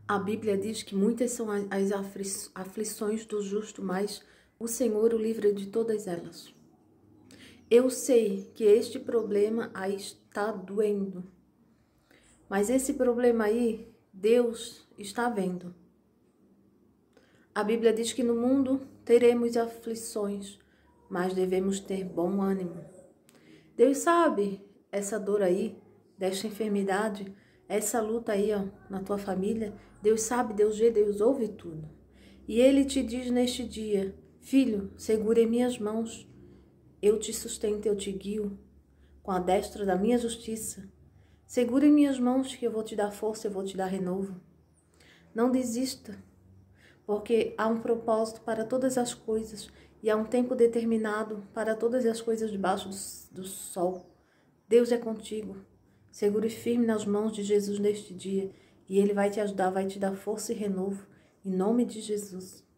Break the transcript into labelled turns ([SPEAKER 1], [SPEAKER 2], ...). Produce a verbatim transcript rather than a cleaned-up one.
[SPEAKER 1] A Bíblia diz que muitas são as aflições do justo, mas o Senhor o livra de todas elas. Eu sei que este problema aí está doendo, mas esse problema aí, Deus está vendo. A Bíblia diz que no mundo teremos aflições, mas devemos ter bom ânimo. Deus sabe essa dor aí, desta enfermidade, essa luta aí, ó, na tua família. Deus sabe, Deus vê, Deus ouve tudo. E Ele te diz neste dia: filho, segura em minhas mãos, eu te sustento, eu te guio com a destra da minha justiça. Segura em minhas mãos que eu vou te dar força, eu vou te dar renovo. Não desista, porque há um propósito para todas as coisas e há um tempo determinado para todas as coisas debaixo do, do sol. Deus é contigo. Segure firme nas mãos de Jesus neste dia e Ele vai te ajudar, vai te dar força e renovo, em nome de Jesus.